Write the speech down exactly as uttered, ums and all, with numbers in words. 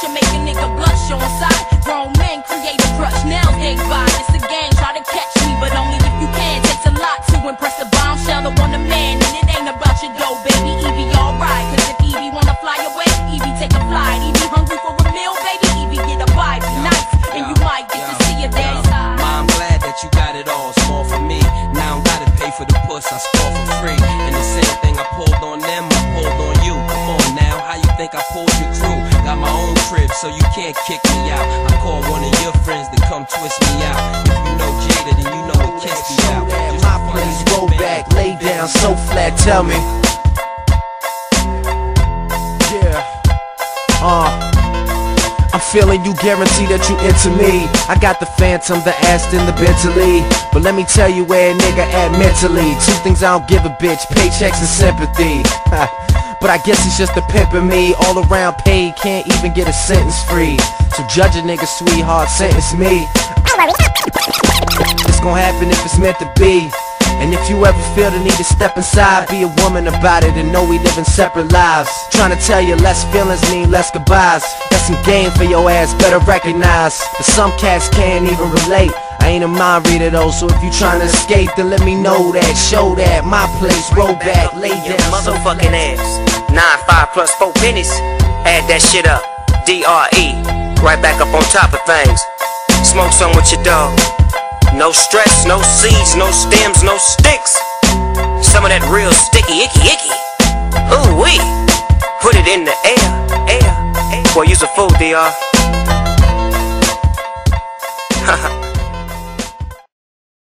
You make a nigga blush on side. Grown men create a crush, now they buy. It's a game, try to catch me, but only if you can. Takes a lot to impress a bombshell or want a man. And it ain't about your dough, baby. Evie alright, cause if Evie wanna fly away, Evie take a flight. Evie hungry for a meal, baby, Evie get a bite. Nice, and you might get to see your daddy's side. Ma, I'm glad that you got it all, small for me. Now I don't gotta pay for the puss, I score for free. And the same thing I pulled on them, I pulled on you. Come on now, how you think I pulled your crew? Got my own crib, so you can't kick me out. I call one of your friends to come twist me out. If you know Jada, then you know what Kiss me out. My place, roll back, lay down, so flat, tell me. Yeah. Uh. I'm feeling you, guarantee that you into me. I got the Phantom, the Aston, the Bentley. But let me tell you where a nigga at mentally. Two things I don't give a bitch, paychecks and sympathy. But I guess it's just the pimpin' me. All around paid, can't even get a sentence free. So judge a nigga, sweetheart, sentence me. It's gon' happen if it's meant to be. And if you ever feel the need to step inside, be a woman about it and know we live in separate lives. Trying to tell you less feelings mean less goodbyes. That's some game for your ass, better recognize. But some cats can't even relate. I ain't a mind reader though, so if you tryna escape, then let me know that. Show that, my place, roll back, lay down, motherfucking ass. Nine, five plus four pennies. Add that shit up. D R E. Right back up on top of things. Smoke some with your dog. No stress, no seeds, no stems, no sticks. Some of that real sticky, icky, icky. Ooh wee. Put it in the air, air, air. Boy, you's a fool, D R. Haha.